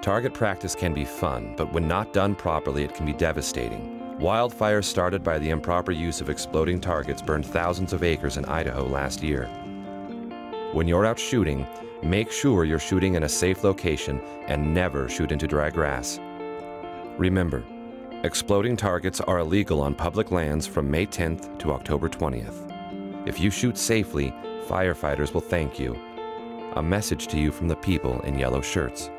Target practice can be fun, but when not done properly, it can be devastating. Wildfires started by the improper use of exploding targets burned thousands of acres in Idaho last year. When you're out shooting, make sure you're shooting in a safe location and never shoot into dry grass. Remember, exploding targets are illegal on public lands from May 10th to October 20th. If you shoot safely, firefighters will thank you. A message to you from the people in yellow shirts.